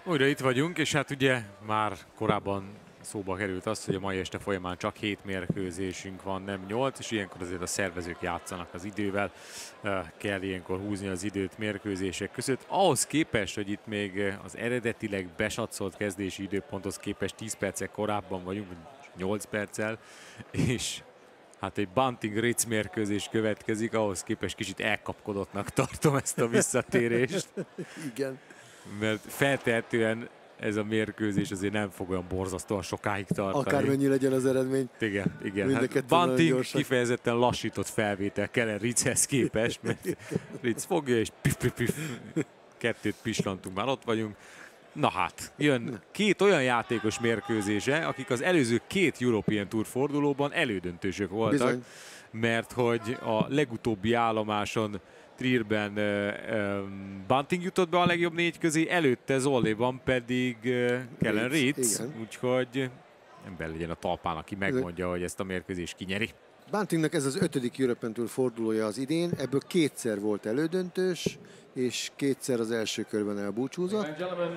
Újra itt vagyunk, és hát ugye már korábban szóba került az, hogy a mai este folyamán csak 7 mérkőzésünk van, nem 8, és ilyenkor azért a szervezők játszanak az idővel, kell ilyenkor húzni az időt mérkőzések között. Ahhoz képest, hogy itt még az eredetileg besatszollt kezdési időponthoz képest 10 perccel korábban vagyunk, 8 perccel, és hát egy Bunting Ritz mérkőzés következik, ahhoz képest kicsit elkapkodottnak tartom ezt a visszatérést. Igen. Mert feltehetően ez a mérkőzés azért nem fog olyan borzasztóan sokáig tartani. Akármennyi legyen az eredmény. Igen, igen. Hát Bunting kifejezetten lassított felvétel Kellen Ritzhez képest, mert Ritz fogja és pif, kettőt pislantunk, már ott vagyunk. Na hát, jön két olyan játékos mérkőzése, akik az előző két European Tour fordulóban elődöntősök voltak. Bizony. Mert hogy a legutóbbi állomáson Trierben Bunting jutott be a legjobb négy közé, előtte Zolléban pedig Kellen Ritz, úgyhogy ember legyen a talpán, aki megmondja, hogy ezt a mérkőzést kinyeri. Buntingnak ez az 5. European Tour fordulója az idén, ebből kétszer volt elődöntős, és kétszer az első körben elbúcsúzott.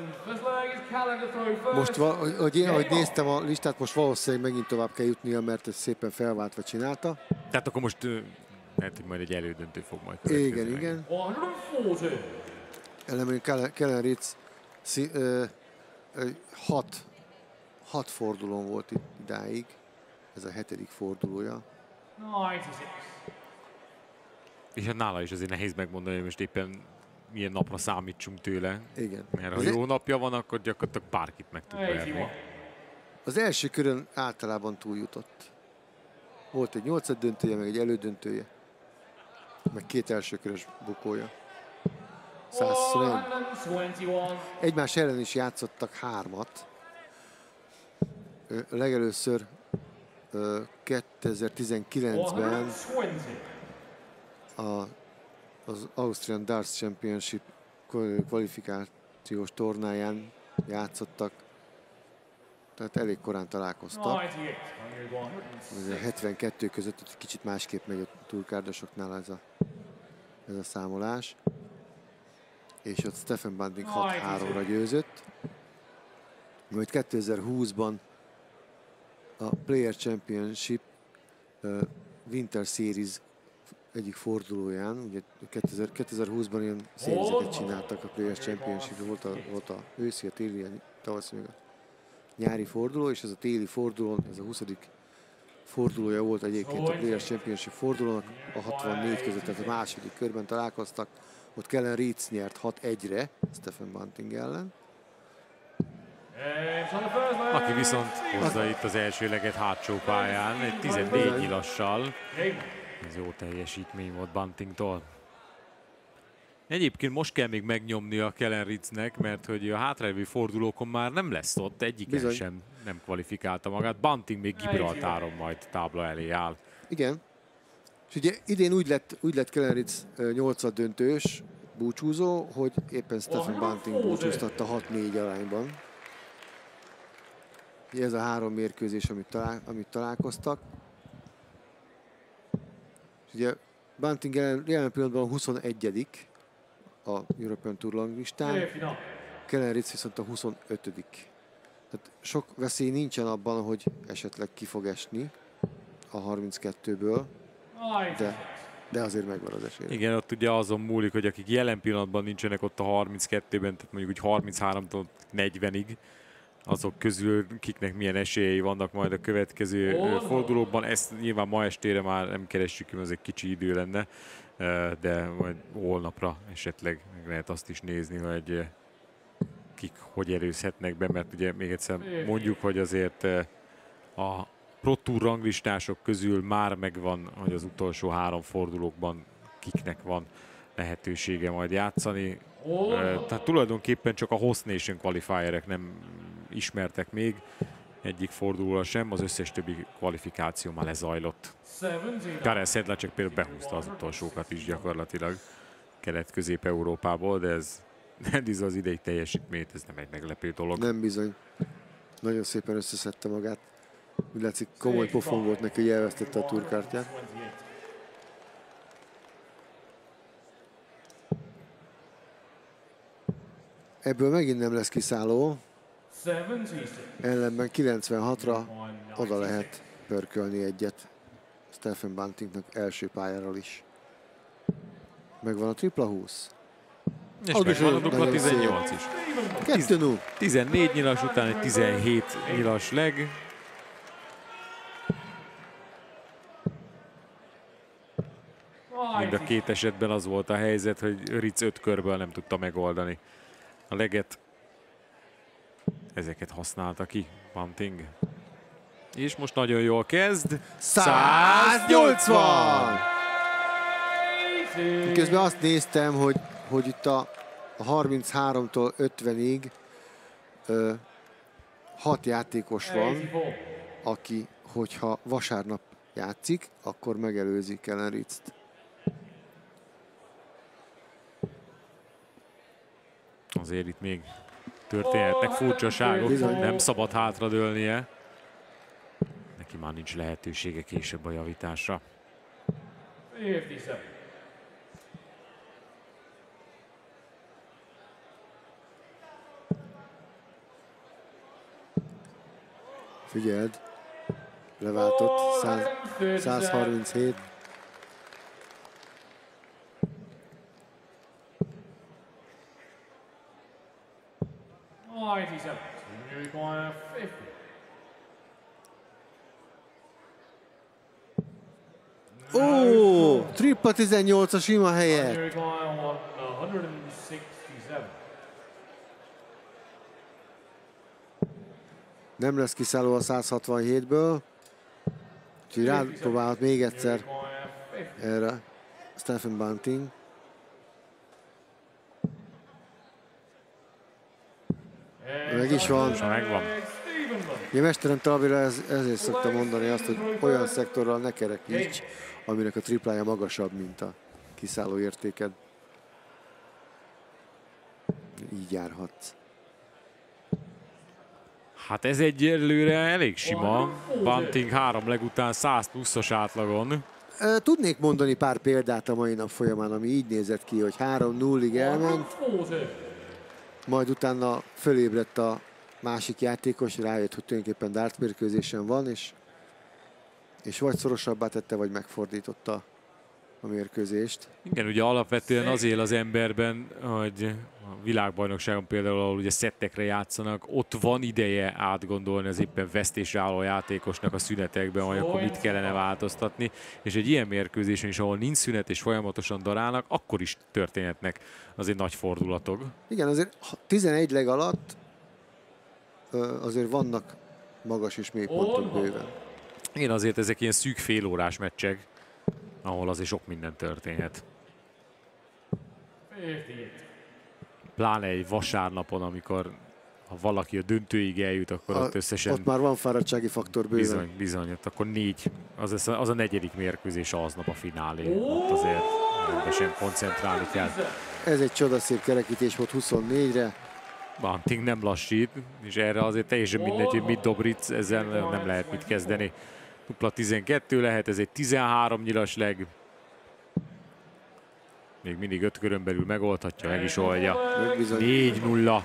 Most, ahogy néztem a listát, most valószínűleg megint tovább kell jutnia, mert ezt szépen felváltva csinálta. Tehát akkor most lehet, hogy majd egy elődöntő fog majd következni. Igen. Elemény Kellen Ritz 6 fordulón volt itt idáig. Ez a 7. fordulója. És hát nála is azért nehéz megmondani, hogy most éppen milyen napra számítsunk tőle. Igen. Mert ha jó napja van, akkor gyakorlatilag bárkit meg tud verni. Az első körön általában túljutott. Volt egy 8. döntője, meg egy elődöntője. Meg 2 elsőkörös bukója. 121. Egymás ellen is játszottak 3-at. Legelőször 2019-ben az Austrian Darts Championship kvalifikációs tornáján játszottak. Tehát elég korán találkoztak. 72 között egy kicsit másképp megy a túrkárdosoknál ez a számolás. És ott Stephen Bunting 6-3-ra győzött. Majd 2020-ban a Player Championship Winter Series egyik fordulóján, ugye 2020-ban ilyen szériezeket csináltak a Player Championship, volt a őszi, a téli, a tavaszi, meg a nyári forduló, és ez a téli fordulón, ez a 20. fordulója volt egyébként a Players Championship fordulónak, a 64 között, tehát a második körben találkoztak, ott Kellen Ritz nyert 6-1-re Stephen Bunting ellen. Aki viszont hozza itt az elsőleget hátsó pályán, egy 14 nyilassal. Ez jó teljesítmény volt Buntingtól. Egyébként most kell még megnyomni a Kellen Ritznek, mert hogy a hátralévő fordulókon már nem lesz ott, egyiken sem nem kvalifikálta magát. Bunting még Gibraltáron majd tábla elé áll. Igen. És ugye idén úgy lett Kellen Ritz 8. döntős búcsúzó, hogy éppen Stephen Bunting búcsúztatta 6-4 arányban. Ugye ez a 3 mérkőzés, amit találkoztak. És ugye Bunting jelen pillanatban 21. a European Tour ranglistán, Kellen Ritz viszont a 25. Tehát sok veszély nincsen abban, hogy esetleg ki fog esni a 32-ből, de azért megvan az esély. Igen, ott ugye azon múlik, hogy akik jelen pillanatban nincsenek ott a 32-ben, tehát mondjuk úgy 33-tól 40-ig, azok közül kiknek milyen esélyei vannak majd a következő fordulóban. Ezt nyilván ma estére már nem keressük, mert ez egy kicsi idő lenne, de majd holnapra esetleg meg lehet azt is nézni, hogy kik hogy erőzhetnek be, mert ugye még egyszer mondjuk, hogy azért a Pro Tour ranglistások közül már megvan, hogy az utolsó 3 fordulókban kiknek van lehetősége majd játszani. Tehát tulajdonképpen csak a Host Nation qualifierek nem ismertek még egyik fordulóra sem, az összes többi kvalifikáció már lezajlott. Karel Sedlacek például behúzta az utolsókat is gyakorlatilag Kelet-Közép-Európából, de ez az idei teljesítményt, ez nem egy meglepő dolog. Nem bizony. Nagyon szépen összeszedte magát. Úgy látszik, komoly pofon volt neki, hogy elvesztette a túrkártyát. Ebből megint nem lesz kiszálló. Ellenben 96-ra oda lehet pörkölni egyet Stephen Buntingnak első pályáról is. Megvan a tripla 20. És megvan a dupla 18 is. 2-0. 14 nyilas után egy 17 nyilas leg. Mind a két esetben az volt a helyzet, hogy Ritz 5 körből nem tudta megoldani a leget. Ezeket használta ki Bunting. És most nagyon jól kezd. 180! Közben azt néztem, hogy itt a 33-tól 50-ig 6 játékos van, aki, hogyha vasárnap játszik, akkor megelőzi Kellen Ritzt. Azért itt még történhetnek furcsaságok, nem szabad hátradőlnie. Neki már nincs lehetősége később a javításra. Figyeld, leváltott, 137. Ó, tripla 18 a sima helyett. Nem lesz kiszálló a 167-ből. Úgyhogy rápróbálhat még egyszer erre Stephen Bunting. Meg is van. Megvan. Én mesterem Talvira ezért szoktam mondani azt, hogy olyan szektorral ne kerekíts, aminek a triplája magasabb, mint a kiszálló értéked. Így járhatsz. Hát ez egyelőre elég sima. Bunting 3 leg után 100 pluszos átlagon. Tudnék mondani pár példát a mai nap folyamán, ami így nézett ki, hogy 3-0-ig elment, majd utána fölébredt a másik játékos, rájött, hogy tulajdonképpen dartmérkőzésen van, és vagy szorosabbá tette, vagy megfordította a mérkőzést. Igen, ugye alapvetően az él az emberben, hogy a világbajnokságon például, ahol ugye szettekre játszanak, ott van ideje átgondolni az éppen vesztésre álló játékosnak a szünetekben, hogy akkor mit kellene változtatni, és egy ilyen mérkőzésen is, ahol nincs szünet és folyamatosan darálnak, akkor is történhetnek azért nagy fordulatok. Igen, azért 11 leg alatt azért vannak magas és mély pontok bőven. Igen, azért ezek ilyen szűk félórás meccsek, ahol azért sok minden történhet. Pláne egy vasárnapon, amikor ha valaki a döntőig eljut, akkor ott összesen... Ott már van fáradtsági faktor bőven. Bizony, bizony. Ott akkor 4, az a negyedik mérkőzés aznap a finálé. Ott azért rendesen koncentrálni kell. Ez egy csodaszép kerekítés volt 24-re. Bunting nem lassít, és erre azért teljesen mindegy, hogy mit dob Ritz, ezzel nem lehet mit kezdeni. Dupla 12 lehet, ez egy 13 nyilas leg. Még mindig 5 körön belül megoldhatja, meg is oldja. 4-0.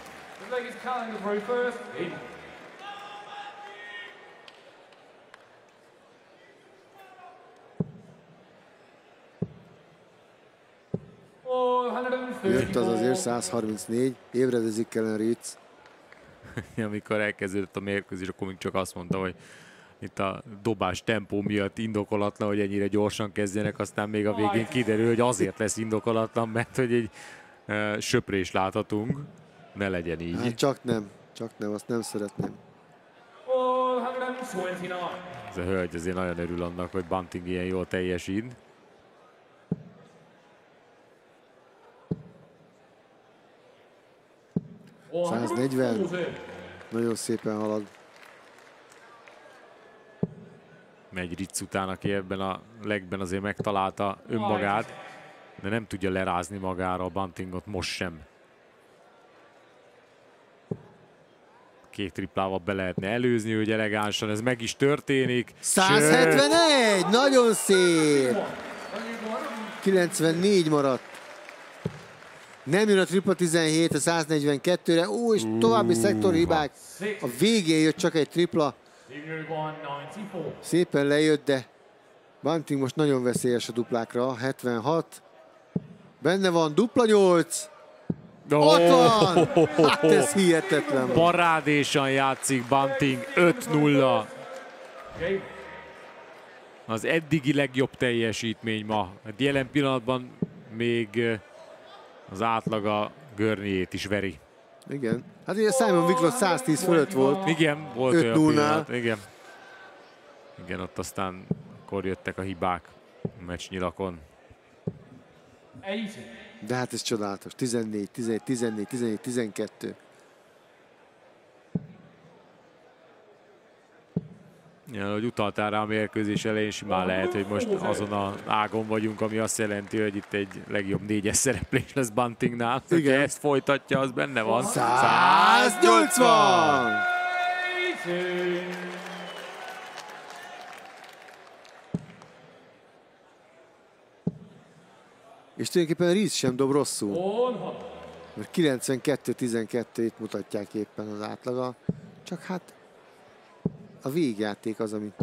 Jött az azért 134, ébredezik Kellen Ritz. Amikor elkezdődött a mérkőzés, akkor még csak azt mondta, hogy itt a dobás tempó miatt indokolatlan, hogy ennyire gyorsan kezdjenek, aztán még a végén kiderül, hogy azért lesz indokolatlan, mert hogy egy söprés láthatunk. Ne legyen így. Hát csak nem, azt nem szeretném. Ez a hölgy azért nagyon örül annak, hogy Bunting ilyen jól teljesít. Oh, 140. Nagyon szépen halad. Megy Ritz után, aki ebben a legben azért megtalálta önmagát, de nem tudja lerázni magára a Buntingot most sem. Két triplával be lehetne előzni, hogy elegánsan ez meg is történik. 171! Sőt. Nagyon szép! 94 maradt. Nem jön a tripla 17 a 142-re. Ó, és további szektorhibák. A végén jött csak egy tripla. Szépen lejött, de Bunting most nagyon veszélyes a duplákra. 76. Benne van dupla 8. Ott van! Hát ez hihetetlen. Parádésan játszik Bunting, 5-0. Az eddigi legjobb teljesítmény ma. Jelen pillanatban még az átlaga Gurneyét is veri. Igen. Hát ugye Simon Wicklow 110 fölött volt. Igen, volt 5-0-nál. olyan pillanat. Igen. Igen, ott aztán akkor jöttek a hibák a meccsnyilakon. De hát ez csodálatos. 14, 11, 14, 14, 12. Ja, hogy utaltál rá a mérkőzés elején, simán lehet, hogy most azon az ágon vagyunk, ami azt jelenti, hogy itt egy legjobb 4-es szereplés lesz Buntingnál. Ha ezt folytatja, az benne van. 180! És tulajdonképpen Reese sem dob rosszul. Mert 92-12-t mutatják éppen az átlaga. Csak hát a végjáték az, ami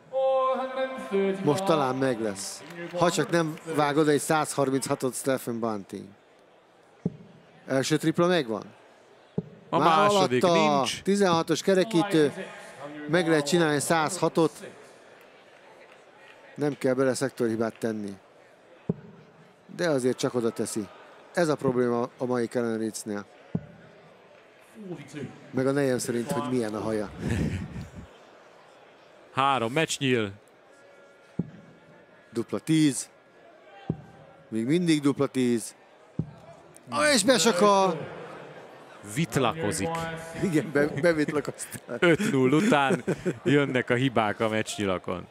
most talán meg lesz. Ha csak nem vág oda egy 136-ot Stephen Bunting. Első tripla megvan. A második nincs. 16-os kerekítő. Meg lehet csinálni 106-ot. Nem kell bele szektorhibát tenni. De azért csak oda teszi. Ez a probléma a mai Kellen Reedsnél. Meg a nejem szerint, hogy milyen a haja. 3 meccsnyíl. Dupla 10. Még mindig dupla 10. És besakal. Vitlakozik. Igen, bevitlakoztál. 5-0 után jönnek a hibák a meccsnyilakon.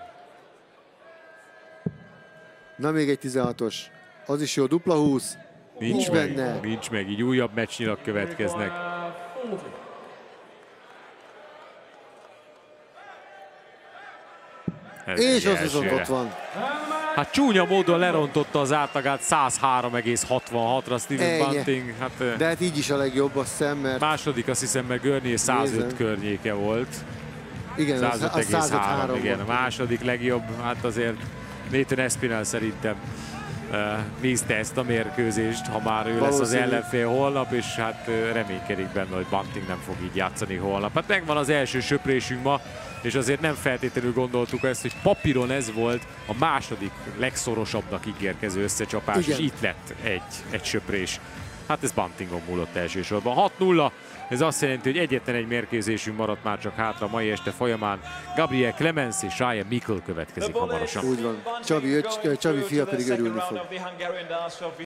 Na még egy 16-os. Az is jó, dupla 20. Nincs benne. Nincs meg, így újabb meccsnyilak következnek. És az viszont ott van. Hát csúnya módon lerontotta az átlagát 103,66-ra Stephen Bunting. Hát, de hát így is a legjobb, azt hiszem, mert... Második, azt hiszem, mert Gurney 105 környéke volt. Igen, 105,3. Igen, a második legjobb, hát azért Nathan Espinel szerintem nézte ezt a mérkőzést, ha már ő lesz az ellenfél holnap, és hát reménykedik benne, hogy Bunting nem fog így játszani holnap. Hát megvan az első söprésünk ma, és azért nem feltétlenül gondoltuk ezt, hogy papíron ez volt a második legszorosabbnak ígérkező összecsapás, igen. És itt lett egy söprés. Hát ez Buntingon múlott elsősorban. 6-0, ez azt jelenti, hogy egyetlen egy mérkőzésünk maradt már csak hátra a mai este folyamán. Gabriel Clemens és Ryan Mickle következik hamarosan. Úgy van. Csabi fia pedig örülni fog.